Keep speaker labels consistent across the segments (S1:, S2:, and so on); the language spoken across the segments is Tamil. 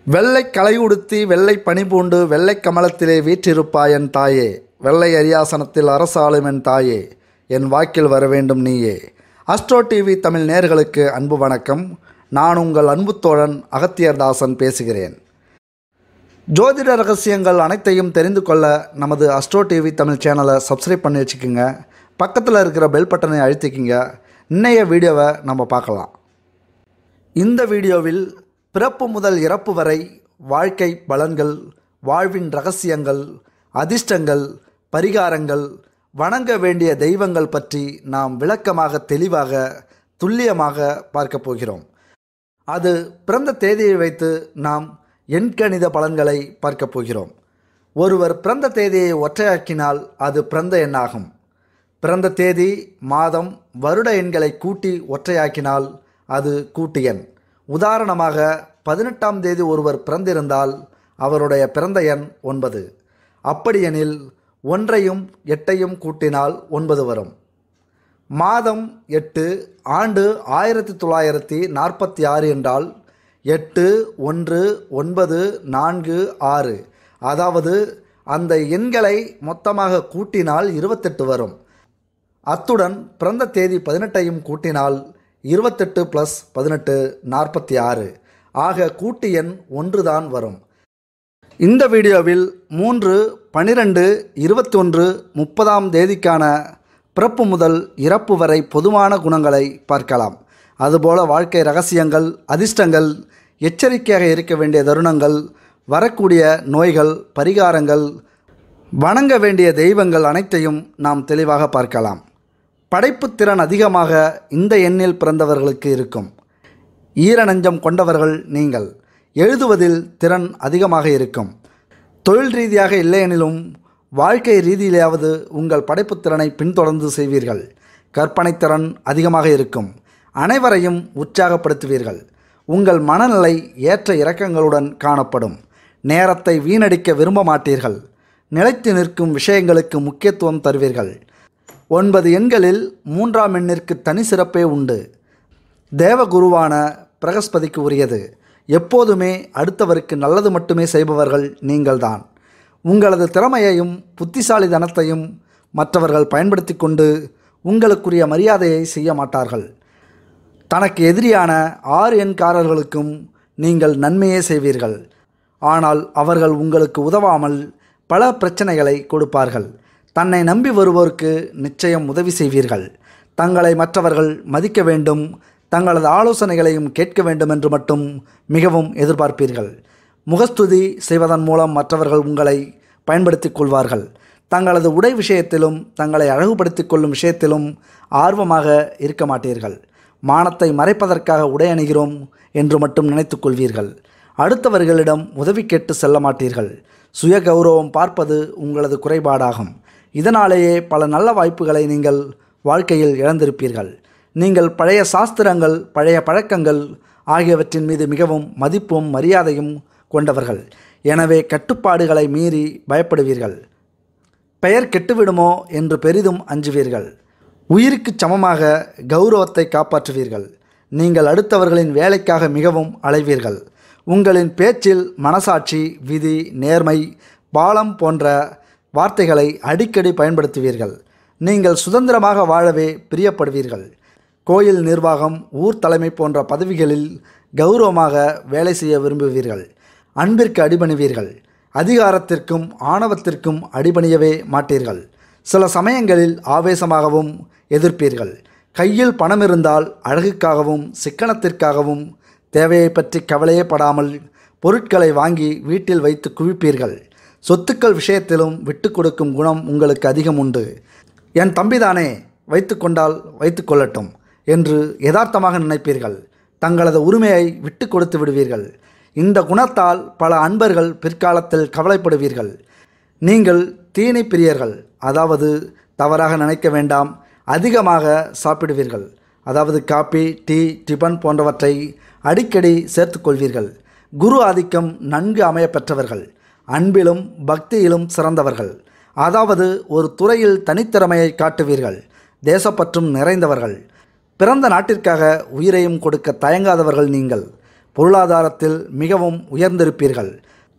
S1: வெள்ளை களை உடுத்தி வெள்ளை பனிபூண்டு வெள்ளை கமலத்திலே வீற்றிருப்பாய் என் தாயே, வெள்ளை அரியாசனத்தில் அரசாளும் என் தாயே, என் வாக்கில் வர வேண்டும் நீயே. அஸ்ட்ரோ டிவி தமிழ் நேயர்களுக்கு அன்பு வணக்கம். நான் உங்கள் அன்பு தோழன் அகத்தியர்தாசன் பேசுகிறேன். ஜோதிட ரகசியங்கள் அனைத்தையும் தெரிந்து கொள்ள நமது அஸ்ட்ரோ டிவி தமிழ் சேனலை சப்ஸ்கிரைப் பண்ணி வச்சுக்கோங்க. பக்கத்தில் இருக்கிற பெல் பட்டனை அழுத்திக்கிங்க. இன்னைய வீடியோவை நம்ம பார்க்கலாம். இந்த வீடியோவில் பிறப்பு முதல் இறப்பு வரை வாழ்க்கை பலன்கள், வாழ்வின் ரகசியங்கள், அதிர்ஷ்டங்கள், பரிகாரங்கள், வணங்க வேண்டிய தெய்வங்கள் பற்றி நாம் விளக்கமாக, தெளிவாக, துல்லியமாக பார்க்க போகிறோம். அது பிறந்த தேதியை வைத்து நாம் எண்கணித பலன்களை பார்க்க போகிறோம். ஒருவர் பிறந்த தேதியை ஒற்றையாக்கினால் அது பிறந்த எண்ணாகும். பிறந்த தேதி, மாதம், வருட எண்களை கூட்டி ஒற்றையாக்கினால் அது கூட்டு எண். உதாரணமாக 18ஆம் தேதி ஒருவர் பிறந்திருந்தால் அவருடைய பிறந்த எண் 9. அப்படியெனில் 1ஐயும் 8ஐயும் கூட்டினால் 9 வரும். மாதம் 8, ஆண்டு 1946 என்றால் 8, 1, 9, 4, 6, அதாவது அந்த எண்களை மொத்தமாக கூட்டினால் 28 வரும். அத்துடன் பிறந்த தேதி 18ஐயும் கூட்டினால் 28 + 18 46, ஆக கூட்டு எண் 1 தான் வரும். இந்த வீடியோவில் 3, 12, 21, 30ஆம் தேதிக்கான பிறப்பு முதல் இறப்பு வரை பொதுவான குணங்களை பார்க்கலாம். அதுபோல வாழ்க்கை ரகசியங்கள், அதிர்ஷ்டங்கள், எச்சரிக்கையாக இருக்க வேண்டிய தருணங்கள், வரக்கூடிய நோய்கள், பரிகாரங்கள், வணங்க வேண்டிய தெய்வங்கள் அனைத்தையும் நாம் தெளிவாக பார்க்கலாம். படைப்புத்திறன் அதிகமாக இந்த எண்ணில் பிறந்தவர்களுக்கு இருக்கும். ஈரநெஞ்சம் கொண்டவர்கள் நீங்கள். எழுதுவதில் திறன் அதிகமாக இருக்கும். தொழில் ரீதியாக இல்லையெனிலும் வாழ்க்கை ரீதியிலாவது உங்கள் படைப்புத்திறனை பின்தொடர்ந்து செய்வீர்கள். கற்பனைத்திறன் அதிகமாக இருக்கும். அனைவரையும் உற்சாகப்படுத்துவீர்கள். உங்கள் மனநிலை ஏற்ற இறக்கங்களுடன் காணப்படும். நேரத்தை வீணடிக்க விரும்ப மாட்டீர்கள். நிலைத்து நிற்கும் விஷயங்களுக்கு முக்கியத்துவம் தருவீர்கள். 9 எண்களில் 3ஆம் எண்ணிற்கு தனி சிறப்பே உண்டு. தேவகுருவான பிரகஸ்பதிக்கு உரியது. எப்போதுமே அடுத்தவருக்கு நல்லது மட்டுமே செய்பவர்கள் நீங்கள்தான். உங்களது திறமையையும் புத்திசாலித்தனத்தையும் மற்றவர்கள் பயன்படுத்தி கொண்டு உங்களுக்குரிய மரியாதையை செய்ய மாட்டார்கள். தனக்கு எதிரியான 6 எண்காரர்களுக்கும் நீங்கள் நன்மையே செய்வீர்கள். ஆனால் அவர்கள் உங்களுக்கு உதவாமல் பல பிரச்சனைகளை கொடுப்பார்கள். தன்னை நம்பி வருவோருக்கு நிச்சயம் உதவி செய்வீர்கள். தங்களை மற்றவர்கள் மதிக்க வேண்டும், தங்களது ஆலோசனைகளையும் கேட்க வேண்டும் என்று மட்டும் மிகவும் எதிர்பார்ப்பீர்கள். முகஸ்துதி செய்வதன் மூலம் மற்றவர்கள் உங்களை பயன்படுத்திக் கொள்வார்கள். தங்களது உடை விஷயத்திலும் தங்களை அழகுபடுத்திக் கொள்ளும் விஷயத்திலும் ஆர்வமாக இருக்க மாட்டீர்கள். மானத்தை மறைப்பதற்காக உடை அணிகிறோம் என்று மட்டும் நினைத்து கொள்வீர்கள். அடுத்தவர்களிடம் உதவி கேட்டு செல்ல மாட்டீர்கள். சுய கௌரவம் பார்ப்பது உங்களது குறைபாடாகும். இதனாலேயே பல நல்ல வாய்ப்புகளை நீங்கள் வாழ்க்கையில் இழந்திருப்பீர்கள். நீங்கள் பழைய சாஸ்திரங்கள், பழைய பழக்கங்கள் ஆகியவற்றின் மீது மிகவும் மதிப்பும் மரியாதையும் கொண்டவர்கள். எனவே கட்டுப்பாடுகளை மீறி பயப்படுவீர்கள். பெயர் கெட்டுவிடுமோ என்று பெரிதும் அஞ்சுவீர்கள். உயிருக்கு சமமாக கௌரவத்தை காப்பாற்றுவீர்கள். நீங்கள் அடுத்தவர்களின் வேலைக்காக மிகவும் அலைவீர்கள். உங்களின் பேச்சில் மனசாட்சி, விதி, நேர்மை, பாலம் போன்ற வார்த்தைகளை அடிக்கடி பயன்படுத்துவீர்கள். நீங்கள் சுதந்திரமாக வாழவே பிரியப்படுவீர்கள். கோயில் நிர்வாகம், ஊர் தலைமை போன்ற பதவிகளில் கௌரவமாக வேலை செய்ய விரும்புவீர்கள். அன்பிற்கு அடிபணிவீர்கள். அதிகாரத்திற்கும் ஆணவத்திற்கும் அடிபணியவே மாட்டீர்கள். சில சமயங்களில் ஆவேசமாகவும் எதிர்ப்பீர்கள். கையில் பணம் இருந்தால் அழகுக்காகவும் சிக்கனத்திற்காகவும் தேவையை பற்றி கவலையே படாமல் பொருட்களை வாங்கி வீட்டில் வைத்து குவிப்பீர்கள். சொத்துக்கள் விஷயத்திலும் விட்டு கொடுக்கும் குணம் உங்களுக்கு அதிகம் உண்டு. என் தம்பிதானே, வைத்து கொண்டால் வைத்து கொள்ளட்டும் என்று யதார்த்தமாக நினைப்பீர்கள். தங்களது உரிமையை விட்டு கொடுத்து விடுவீர்கள். இந்த குணத்தால் பல அன்பர்கள் பிற்காலத்தில் கவலைப்படுவீர்கள். நீங்கள் தீனி பிரியர்கள், அதாவது தவறாக நினைக்க வேண்டாம், அதிகமாக சாப்பிடுவீர்கள். அதாவது காபி, டீ, டிபன் போன்றவற்றை அடிக்கடி சேர்த்துக்கொள்வீர்கள். குரு ஆதிக்கம் நன்கு அமைய பெற்றவர்கள். அன்பிலும் பக்தியிலும் சிறந்தவர்கள். அதாவது ஒரு துறையில் தனித்திறமையை காட்டுவீர்கள். தேசப்பற்றும் நிறைந்தவர்கள். பிறந்த நாட்டிற்காக உயிரையும் கொடுக்க தயங்காதவர்கள் நீங்கள். பொருளாதாரத்தில் மிகவும் உயர்ந்திருப்பீர்கள்.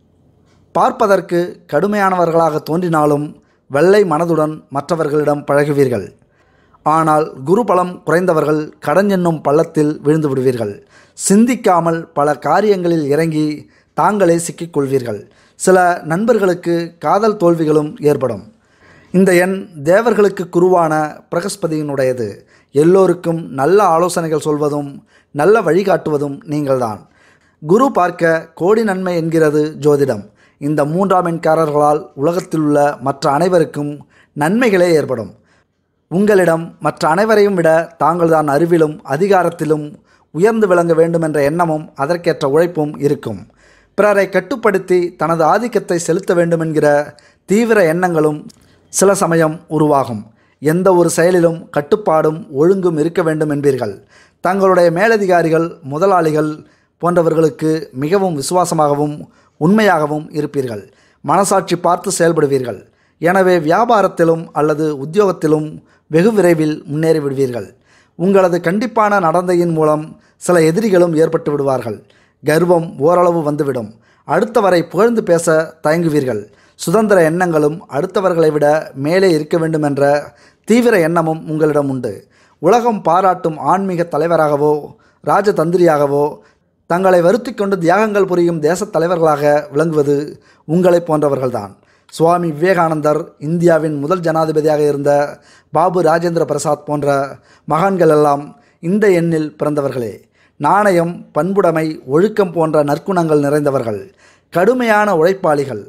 S1: பார்ப்பதற்கு கடுமையானவர்களாக தோன்றினாலும் வெள்ளை மனதுடன் மற்றவர்களிடம் பழகுவீர்கள். ஆனால் குரு பலம் குறைந்தவர்கள் கடன் என்னும் பள்ளத்தில் விழுந்து விடுவீர்கள். சிந்திக்காமல் பல காரியங்களில் இறங்கி தாங்களே சிக்கிக்கொள்வீர்கள். சில நண்பர்களுக்கு காதல் தோல்விகளும் ஏற்படும். இந்த எண் தேவர்களுக்கு குருவான பிரகஸ்பதியினுடையது. எல்லோருக்கும் நல்ல ஆலோசனைகள் சொல்வதும் நல்ல வழிகாட்டுவதும் நீங்கள்தான். குரு பார்க்க கோடி நன்மை என்கிறது ஜோதிடம். இந்த 3ஆம் எண்காரர்களால் உலகத்தில் உள்ள மற்ற அனைவருக்கும் நன்மைகளே ஏற்படும். உங்களிடம் மற்ற அனைவரையும் விட தாங்கள்தான் அறிவிலும் அதிகாரத்திலும் உயர்ந்து விளங்க வேண்டும் என்ற எண்ணமும் அதற்கேற்ற உழைப்பும் இருக்கும். பிறரை கட்டுப்படுத்தி தனது ஆதிக்கத்தை செலுத்த வேண்டும் என்கிற தீவிர எண்ணங்களும் சில சமயம் உருவாகும். எந்த ஒரு செயலிலும் கட்டுப்பாடும் ஒழுங்கும் இருக்க வேண்டும் என்பீர்கள். தங்களுடைய மேலதிகாரிகள், முதலாளிகள் போன்றவர்களுக்கு மிகவும் விசுவாசமாகவும் உண்மையாகவும் இருப்பீர்கள். மனசாட்சி பார்த்து செயல்படுவீர்கள். எனவே வியாபாரத்திலும் அல்லது உத்தியோகத்திலும் வெகு விரைவில் முன்னேறி விடுவீர்கள். உங்களது கண்டிப்பான நடத்தையின் மூலம் சில எதிரிகளும் ஏற்பட்டு விடுவார்கள். கர்வம் ஓரளவு வந்துவிடும். அடுத்தவரை புகழ்ந்து பேச தயங்குவீர்கள். சுதந்திர எண்ணங்களும் அடுத்தவர்களை விட மேலே இருக்க வேண்டும் என்ற தீவிர எண்ணமும் உங்களிடம் உண்டு. உலகம் பாராட்டும் ஆன்மீக தலைவராகவோ ராஜதந்திரியாகவோ தங்களை வருத்தி கொண்டு தியாகங்கள் புரியும் தேசத் தலைவர்களாக விளங்குவது உங்களை போன்றவர்கள்தான். சுவாமி விவேகானந்தர், இந்தியாவின் முதல் ஜனாதிபதியாக இருந்த பாபு ராஜேந்திர பிரசாத் போன்ற மகான்கள் எல்லாம் இந்த எண்ணில் பிறந்தவர்களே. நாணயம், பண்புடைமை, ஒழுக்கம் போன்ற நற்குணங்கள் நிறைந்தவர்கள். கடுமையான உழைப்பாளிகள்.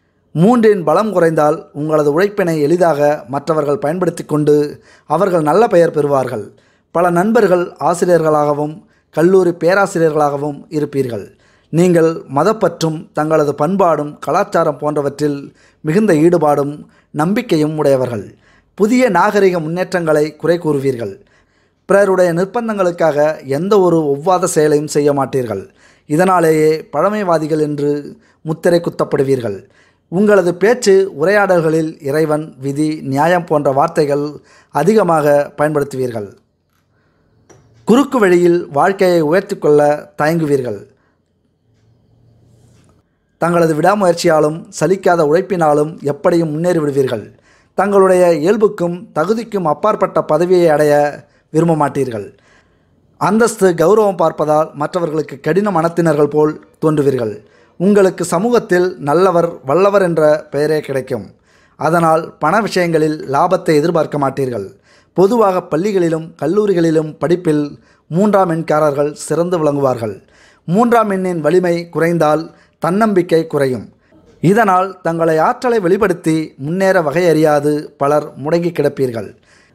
S1: 3இன் பலம் குறைந்தால் உங்களது உழைப்பினை எளிதாக மற்றவர்கள் பயன்படுத்தி கொண்டு அவர்கள் நல்ல பெயர் பெறுவார்கள். பல நண்பர்கள் ஆசிரியர்களாகவும் கல்லூரி பேராசிரியர்களாகவும் இருப்பீர்கள். நீங்கள் மதப்பற்றும் தங்களது பண்பாடும் கலாச்சாரம் போன்றவற்றில் மிகுந்த ஈடுபாடும் நம்பிக்கையும் உடையவர்கள். புதிய நாகரிக முன்னேற்றங்களை குறை கூறுவீர்கள். பிறருடைய நிர்பந்தங்களுக்காக எந்த ஒரு ஒவ்வாத செயலையும் செய்ய மாட்டீர்கள். இதனாலேயே பழமைவாதிகள் என்று முத்திரை குத்தப்படுவீர்கள். உங்களது பேச்சு உரையாடல்களில் இறைவன், விதி, நியாயம் போன்ற வார்த்தைகள் அதிகமாக பயன்படுத்துவீர்கள். குறுக்கு வழியில் வாழ்க்கையை உயர்த்தி கொள்ள தயங்குவீர்கள். தங்களது விடாமுயற்சியாலும் சலிக்காத உழைப்பினாலும் எப்படியும் முன்னேறி விடுவீர்கள். தங்களுடைய இயல்புக்கும் தகுதிக்கும் அப்பாற்பட்ட பதவியை அடைய விரும்ப மாட்டீர்கள். அந்தஸ்து, கௌரவம் பார்ப்பதால் மற்றவர்களுக்கு கடின மனத்தினர்கள் போல் தோன்றுவீர்கள். உங்களுக்கு சமூகத்தில் நல்லவர், வல்லவர் என்ற பெயரே கிடைக்கும். அதனால் பண விஷயங்களில் லாபத்தை எதிர்பார்க்க மாட்டீர்கள். பொதுவாக பள்ளிகளிலும் கல்லூரிகளிலும் படிப்பில் 3ஆம் எண்காரர்கள் சிறந்து விளங்குவார்கள். 3ஆம் எண்ணின் வலிமை குறைந்தால் தன்னம்பிக்கை குறையும். இதனால் தங்களை ஆற்றலை வெளிப்படுத்தி முன்னேற வகையறியாது பலர் முடங்கி கிடப்பீர்கள்.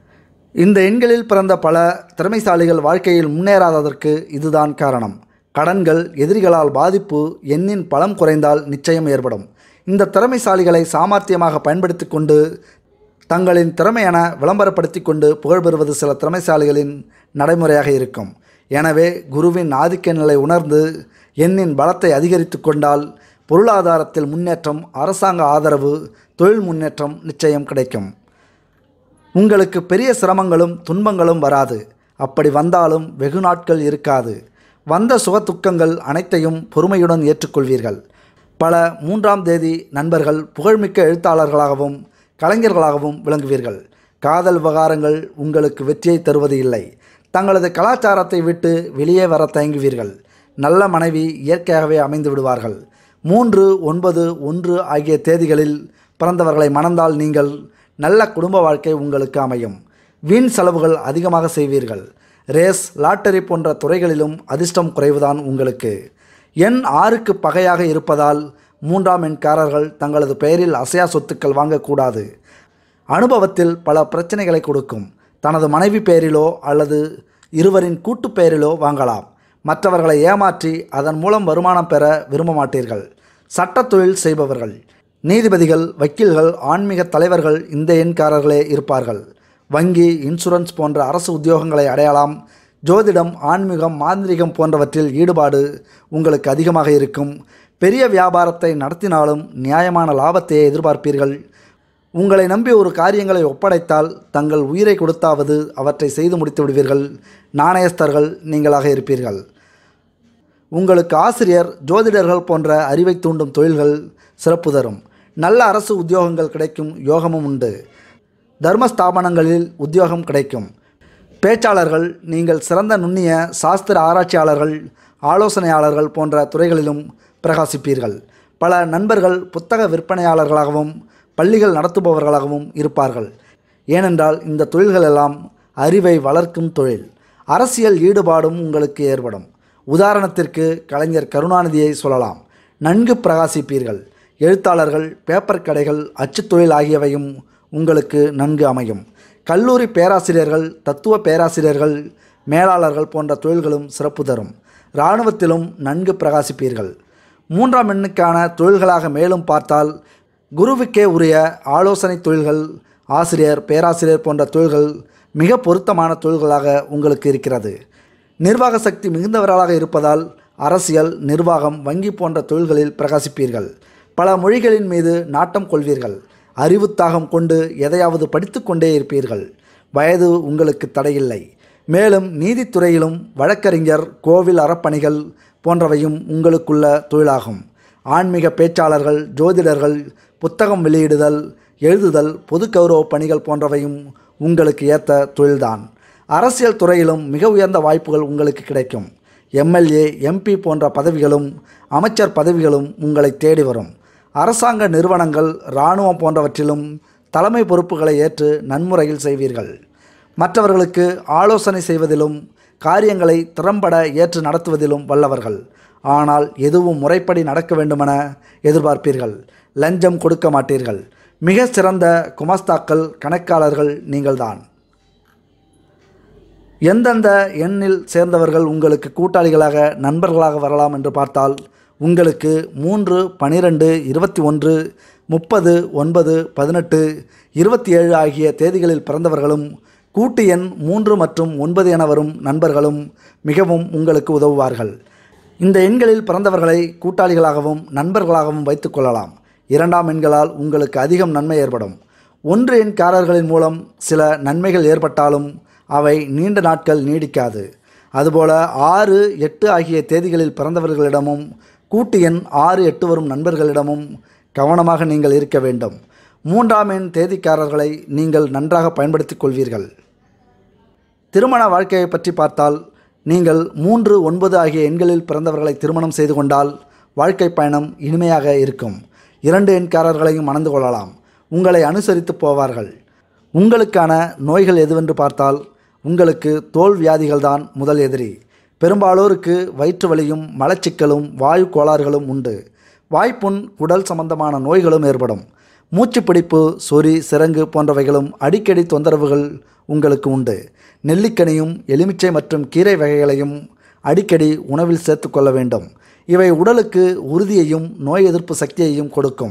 S1: இந்த எண்களில் பிறந்த பல திறமைசாலிகள் வாழ்க்கையில் முன்னேறாததற்கு இதுதான் காரணம். கடன்கள், எதிரிகளால் பாதிப்பு, எண்ணின் பலம் குறைந்தால் நிச்சயம் ஏற்படும். இந்த திறமைசாலிகளை சாமர்த்தியமாக பயன்படுத்தி கொண்டு தங்களின் திறமையென விளம்பரப்படுத்தி கொண்டு புகழ் பெறுவது சில திறமைசாலிகளின் நடைமுறையாக இருக்கும். எனவே குருவின் ஆதிக்க நிலை உணர்ந்து எண்ணின் பலத்தை அதிகரித்து கொண்டால் பொருளாதாரத்தில் முன்னேற்றம், அரசாங்க ஆதரவு, தொழில் முன்னேற்றம் நிச்சயம் கிடைக்கும். உங்களுக்கு பெரிய சிரமங்களும் துன்பங்களும் வராது. அப்படி வந்தாலும் வெகு நாட்கள் இருக்காது. வந்த சுகதுக்கங்கள் அனைத்தையும் பொறுமையுடன் ஏற்றுக்கொள்வீர்கள். பல 3ஆம் தேதி நண்பர்கள் புகழ்மிக்க எழுத்தாளர்களாகவும் கலைஞர்களாகவும் விளங்குவீர்கள். காதல் விவகாரங்கள் உங்களுக்கு வெற்றியை தருவது இல்லை. தங்களது கலாச்சாரத்தை விட்டு வெளியே வர தயங்குவீர்கள். நல்ல மனைவி இயற்கையாகவே அமைந்து விடுவார்கள். 3, 9, 1 ஆகிய தேதிகளில் பிறந்தவர்களை மணந்தால் நீங்கள் நல்ல குடும்ப வாழ்க்கை உங்களுக்கு அமையும். வீண் செலவுகள் அதிகமாக செய்வீர்கள். ரேஸ், லாட்டரி போன்ற துறைகளிலும் அதிர்ஷ்டம் குறைவுதான் உங்களுக்கு. எண் 6க்கு பகையாக இருப்பதால் 3ஆம் எண்காரர்கள் தங்களது பெயரில் அசையா சொத்துக்கள் வாங்கக்கூடாது. அனுபவத்தில் பல பிரச்சனைகளை கொடுக்கும். தனது மனைவி பெயரிலோ அல்லது இருவரின் கூட்டு பெயரிலோ வாங்கலாம். மற்றவர்களை ஏமாற்றி அதன் மூலம் வருமானம் பெற விரும்ப மாட்டீர்கள். சட்டத் தொழில் செய்பவர்கள், நீதிபதிகள், வக்கீல்கள், ஆன்மீக தலைவர்கள் இந்த எண்காரர்களே இருப்பார்கள். வங்கி, இன்சூரன்ஸ் போன்ற அரசு உத்தியோகங்களை அடையலாம். ஜோதிடம், ஆன்மீகம், மாந்திரிகம் போன்றவற்றில் ஈடுபாடு உங்களுக்கு அதிகமாக இருக்கும். பெரிய வியாபாரத்தை நடத்தினாலும் நியாயமான லாபத்தையே எதிர்பார்ப்பீர்கள். உங்களை நம்பி ஒரு காரியங்களை ஒப்படைத்தால் தங்கள் உயிரை கொடுத்தாவது அவற்றை செய்து முடித்து விடுவீர்கள். நாணயஸ்தர்கள் நீங்களாக இருப்பீர்கள். உங்களுக்கு ஆசிரியர், ஜோதிடர்கள் போன்ற அறிவை தூண்டும் தொழில்கள் சிறப்பு தரும். நல்ல அரசு உத்தியோகங்கள் கிடைக்கும் யோகமும் உண்டு. தர்மஸ்தாபனங்களில் உத்தியோகம் கிடைக்கும். பேச்சாளர்கள், நீங்கள் சிறந்த நுண்ணிய சாஸ்திர ஆராய்ச்சியாளர்கள், ஆலோசனையாளர்கள் போன்ற துறைகளிலும் பிரகாசிப்பீர்கள். பல நண்பர்கள் புத்தக விற்பனையாளர்களாகவும் பள்ளிகள் நடத்துபவர்களாகவும் இருப்பார்கள். ஏனென்றால் இந்த தொழில்கள் எல்லாம் அறிவை வளர்க்கும் தொழில். அரசியல் ஈடுபாடும் உங்களுக்கு ஏற்படும். உதாரணத்திற்கு கலைஞர் கருணாநிதியை சொல்லலாம். நன்கு பிரகாசிப்பீர்கள். எழுத்தாளர்கள், பேப்பர் கடைகள், அச்சுத்தொழில் ஆகியவையும் உங்களுக்கு நன்கு அமையும். கல்லூரி பேராசிரியர்கள், தத்துவ பேராசிரியர்கள், மேலாளர்கள் போன்ற தொழில்களும் சிறப்பு தரும். இராணுவத்திலும் நன்கு பிரகாசிப்பீர்கள். 3ஆம் எண்ணுக்கான தொழில்களாக மேலும் பார்த்தால் குருவுக்கே உரிய ஆலோசனை தொழில்கள், ஆசிரியர், பேராசிரியர் போன்ற தொழில்கள் மிக பொருத்தமான தொழில்களாக உங்களுக்கு இருக்கிறது. நிர்வாக சக்தி மிகுந்தவர்களாக இருப்பதால் அரசியல், நிர்வாகம், வங்கி போன்ற தொழில்களில் பிரகாசிப்பீர்கள். பல மொழிகளின் மீது நாட்டம் கொள்வீர்கள். அறிவுத்தாகம் கொண்டு எதையாவது படித்து கொண்டே இருப்பீர்கள். வயது உங்களுக்கு தடையில்லை. மேலும் நீதித்துறையிலும் வழக்கறிஞர், கோவில் அறப்பணிகள் போன்றவையும் உங்களுக்குள்ள தொழிலாகும். ஆன்மீக பேச்சாளர்கள், ஜோதிடர்கள், புத்தகம் வெளியிடுதல், எழுதுதல், பொது கௌரவ பணிகள் போன்றவையும் உங்களுக்கு ஏற்ற தொழில்தான். அரசியல் துறையிலும் மிக உயர்ந்த வாய்ப்புகள் உங்களுக்கு கிடைக்கும். எம்எல்ஏ, எம்பி போன்ற பதவிகளும் அமைச்சர் பதவிகளும் உங்களை தேடி வரும். அரசாங்க நிறுவனங்கள், இராணுவம் போன்றவற்றிலும் தலைமை பொறுப்புகளை ஏற்று நன்முறையில் செய்வீர்கள். மற்றவர்களுக்கு ஆலோசனை செய்வதிலும் காரியங்களை திறம்பட ஏற்று நடத்துவதிலும் வல்லவர்கள். ஆனால் எதுவும் முறைப்படி நடக்க வேண்டுமென எதிர்பார்ப்பீர்கள். லஞ்சம் கொடுக்க மாட்டீர்கள். மிக சிறந்த குமாஸ்தாக்கள், கணக்காளர்கள் நீங்கள்தான். எந்தெந்த எண்ணில் சேர்ந்தவர்கள் உங்களுக்கு கூட்டாளிகளாக, நண்பர்களாக வரலாம் என்று பார்த்தால் உங்களுக்கு 3, 12, 21, 30, 9, 18, 27 ஆகிய தேதிகளில் பிறந்தவர்களும் கூட்டு எண் 3 மற்றும் 9 என வரும் நண்பர்களும் மிகவும் உங்களுக்கு உதவுவார்கள். இந்த எண்களில் பிறந்தவர்களை கூட்டாளிகளாகவும் நண்பர்களாகவும் வைத்து கொள்ளலாம். 2ஆம் எண்களால் உங்களுக்கு அதிகம் நன்மை ஏற்படும். 1 எண்காரர்களின் மூலம் சில நன்மைகள் ஏற்பட்டாலும் அவை நீண்ட நாட்கள் நீடிக்காது. அதுபோல 6, 8 ஆகிய தேதிகளில் பிறந்தவர்களிடமும் கூட்டு எண் 6, 8 வரும் நண்பர்களிடமும் கவனமாக நீங்கள் இருக்க வேண்டும். 3ஆம் எண் தேதிக்காரர்களை நீங்கள் நன்றாக பயன்படுத்திக் கொள்வீர்கள். திருமண வாழ்க்கையை பற்றி பார்த்தால் நீங்கள் 3, 9 ஆகிய எண்களில் பிறந்தவர்களை திருமணம் செய்து கொண்டால் வாழ்க்கை பயணம் இனிமையாக இருக்கும். 2 எண்காரர்களையும் மணந்து கொள்ளலாம். உங்களை அனுசரித்து போவார்கள். உங்களுக்கான நோய்கள் எதுவென்று பார்த்தால் உங்களுக்கு தோல் வியாதிகள்தான் முதல் எதிரி. பெரும்பாலோருக்கு வயிற்று வலியும் மலச்சிக்கலும் வாயு கோளாறுகளும் உண்டு. வாய்ப்புண், குடல் சம்பந்தமான நோய்களும் ஏற்படும். மூச்சுப்பிடிப்பு, சொறி, சிரங்கு போன்றவைகளும் அடிக்கடி தொந்தரவுகள் உங்களுக்கு உண்டு. நெல்லிக்கனியும் எலுமிச்சை மற்றும் கீரை வகைகளையும் அடிக்கடி உணவில் சேர்த்து கொள்ள வேண்டும். இவை உடலுக்கு உறுதியையும் நோய் எதிர்ப்பு சக்தியையும் கொடுக்கும்.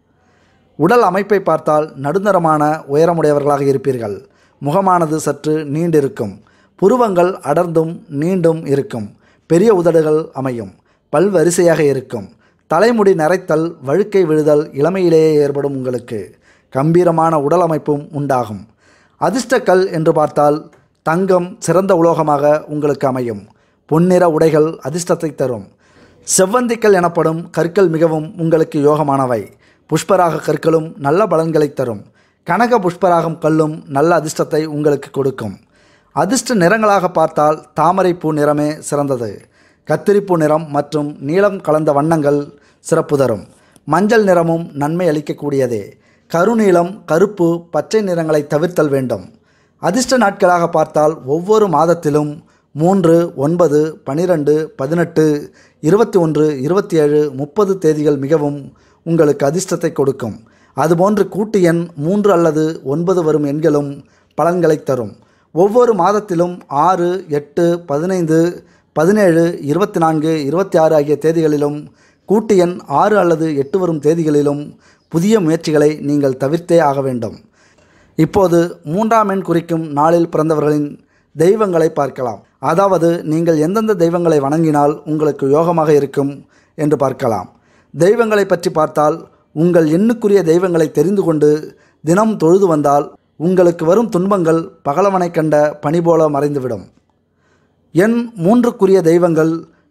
S1: உடல் அமைப்பை பார்த்தால் நடுத்தரமான உயரமுடையவர்களாக இருப்பீர்கள். முகமானது சற்று நீண்டிருக்கும். புருவங்கள் அடர்ந்தும் நீண்டும் இருக்கும். பெரிய உதடுகள் அமையும். பல் வரிசையாக இருக்கும். தலைமுடி நரைத்தல், வழுக்கை விழுதல் இளமையிலேயே ஏற்படும். உங்களுக்கு கம்பீரமான உடல் அமைப்பும் உண்டாகும். அதிர்ஷ்டக்கல் என்று பார்த்தால் தங்கம் சிறந்த உலோகமாக உங்களுக்கு அமையும். பொன்னிற உடைகள் அதிர்ஷ்டத்தை தரும். செவ்வந்திக்கல் எனப்படும் கற்கள் மிகவும் உங்களுக்கு யோகமானவை. புஷ்பராக கற்களும் நல்ல பலன்களை தரும். கனக புஷ்பராகம் கல்லும் நல்ல அதிர்ஷ்டத்தை உங்களுக்கு கொடுக்கும். அதிர்ஷ்ட நிறங்களாக பார்த்தால் தாமரைப்பூ நிறமே சிறந்தது. கத்திரிப்பூ நிறம் மற்றும் நீலம் கலந்த வண்ணங்கள் சிறப்பு தரும். மஞ்சள் நிறமும் நன்மை அளிக்கக்கூடியதே. கருநீலம், கருப்பு, பச்சை நிறங்களை தவிர்த்தல் வேண்டும். அதிர்ஷ்ட நாட்களாக பார்த்தால் ஒவ்வொரு மாதத்திலும் 3, 9, 12, 18, 21, 27, 30 தேதிகள் மிகவும் உங்களுக்கு அதிர்ஷ்டத்தை கொடுக்கும். அதுபோன்று கூட்டு எண் 3 அல்லது 9 வரும் எண்களும் பலன்களை தரும். ஒவ்வொரு மாதத்திலும் 6, 8, 15, 17, 24, 26 ஆகிய தேதிகளிலும் கூட்டு எண் 6 அல்லது 8 வரும் தேதிகளிலும் புதிய முயற்சிகளை நீங்கள் தவிர்த்தே ஆக வேண்டும். இப்போது 3ஆம் எண் குறிக்கும் நாளில் பிறந்தவர்களின் தெய்வங்களை பார்க்கலாம். அதாவது நீங்கள் எந்தெந்த தெய்வங்களை வணங்கினால் உங்களுக்கு யோகமாக இருக்கும் என்று பார்க்கலாம். தெய்வங்களை பற்றி பார்த்தால் உங்கள் எண்ணுக்குரிய தெய்வங்களை தெரிந்து கொண்டு தினம் தொழுது வந்தால் உங்களுக்கு வரும் துன்பங்கள் பகலவனை கண்ட பனி போல மறைந்துவிடும். எண் 3க்குரிய தெய்வங்கள்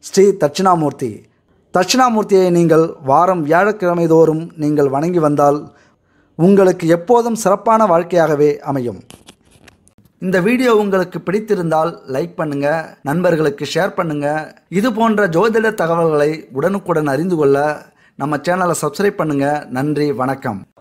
S1: ஸ்ரீ தட்சிணாமூர்த்தி. தட்சிணாமூர்த்தியை நீங்கள் வாரம் வியாழக்கிழமை தோறும் நீங்கள் வணங்கி வந்தால் உங்களுக்கு எப்போதும் சிறப்பான வாழ்க்கையாகவே அமையும். இந்த வீடியோ உங்களுக்கு பிடித்திருந்தால் லைக் பண்ணுங்கள், நண்பர்களுக்கு ஷேர் பண்ணுங்கள். இது போன்ற ஜோதிட தகவல்களை உடனுக்குடன் அறிந்து கொள்ள நம்ம சேனலை சப்ஸ்கிரைப் பண்ணுங்கள். நன்றி, வணக்கம்.